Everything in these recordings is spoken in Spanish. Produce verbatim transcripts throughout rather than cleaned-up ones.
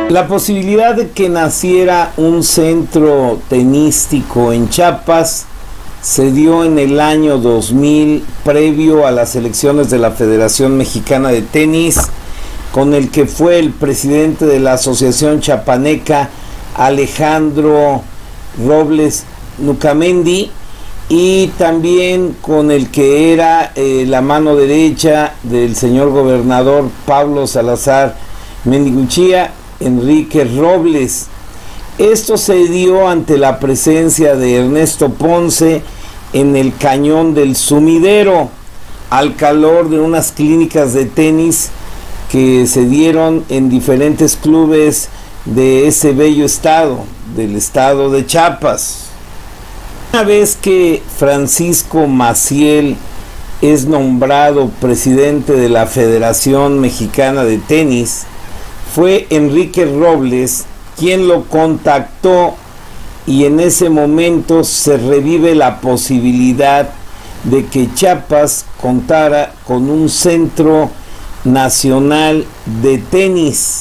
La posibilidad de que naciera un centro tenístico en Chiapas se dio en el año dos mil, previo a las elecciones de la Federación Mexicana de Tenis, con el que fue el presidente de la Asociación Chiapaneca, Alejandro Robles Nucamendi, y también con el que era eh, la mano derecha del señor gobernador Pablo Salazar Mendiguchía, Enrique Robles. Esto se dio ante la presencia de Ernesto Ponce en el Cañón del Sumidero, al calor de unas clínicas de tenis que se dieron en diferentes clubes de ese bello estado, del estado de Chiapas. Una vez que Francisco Maciel es nombrado presidente de la Federación Mexicana de Tenis, fue Enrique Robles quien lo contactó, y en ese momento se revive la posibilidad de que Chiapas contara con un centro nacional de tenis,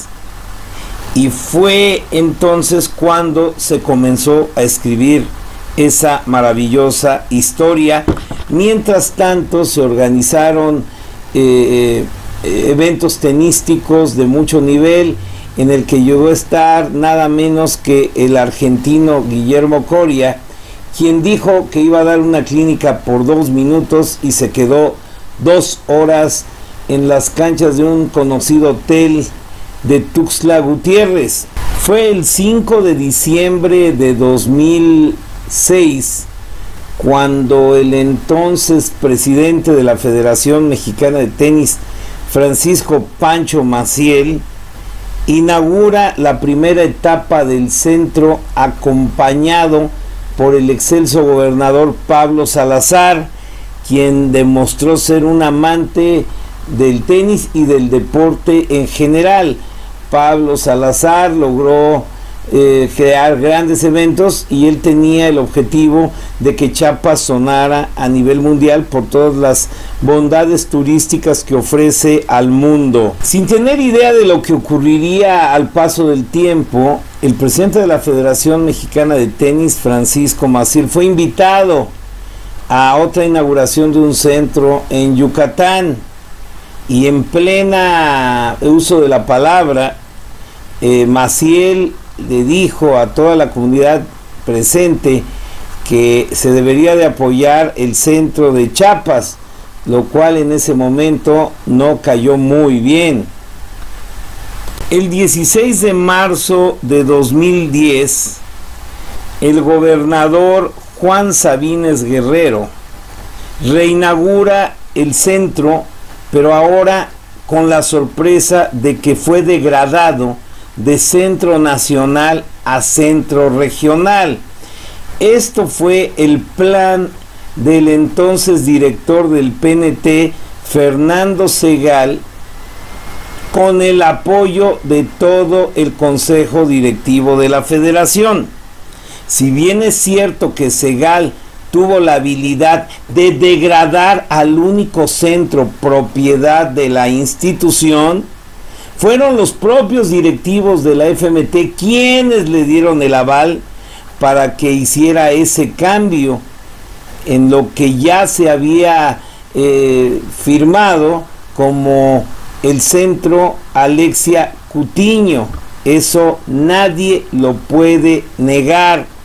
y fue entonces cuando se comenzó a escribir esa maravillosa historia. Mientras tanto se organizaron eh, eventos tenísticos de mucho nivel, en el que llegó a estar nada menos que el argentino Guillermo Coria, quien dijo que iba a dar una clínica por dos minutos y se quedó dos horas en las canchas de un conocido hotel de Tuxtla Gutiérrez. Fue el cinco de diciembre de dos mil seis cuando el entonces presidente de la Federación Mexicana de Tenis, Francisco Pancho Maciel, inaugura la primera etapa del centro, acompañado por el excelso gobernador Pablo Salazar, quien demostró ser un amante del tenis y del deporte en general. Pablo Salazar logró eh, crear grandes eventos, y él tenía el objetivo de que Chiapas sonara a nivel mundial por todas las bondades turísticas que ofrece al mundo. Sin tener idea de lo que ocurriría al paso del tiempo, el presidente de la Federación Mexicana de Tenis, Francisco Maciel, fue invitado a otra inauguración de un centro en Yucatán, y en plena uso de la palabra, eh, Maciel le dijo a toda la comunidad presente que se debería de apoyar el centro de Chiapas, lo cual en ese momento no cayó muy bien. El dieciséis de marzo de dos mil diez, el gobernador Juan Sabines Guerrero reinaugura el centro, pero ahora con la sorpresa de que fue degradado de centro nacional a centro regional. Esto fue el plan del entonces director del P N T, Fernando Segal, con el apoyo de todo el consejo directivo de la federación. Si bien es cierto que Segal tuvo la habilidad de degradar al único centro propiedad de la institución, fueron los propios directivos de la F M T quienes le dieron el aval para que hiciera ese cambio en lo que ya se había eh, firmado como el centro Alexia Cutiño. Eso nadie lo puede negar.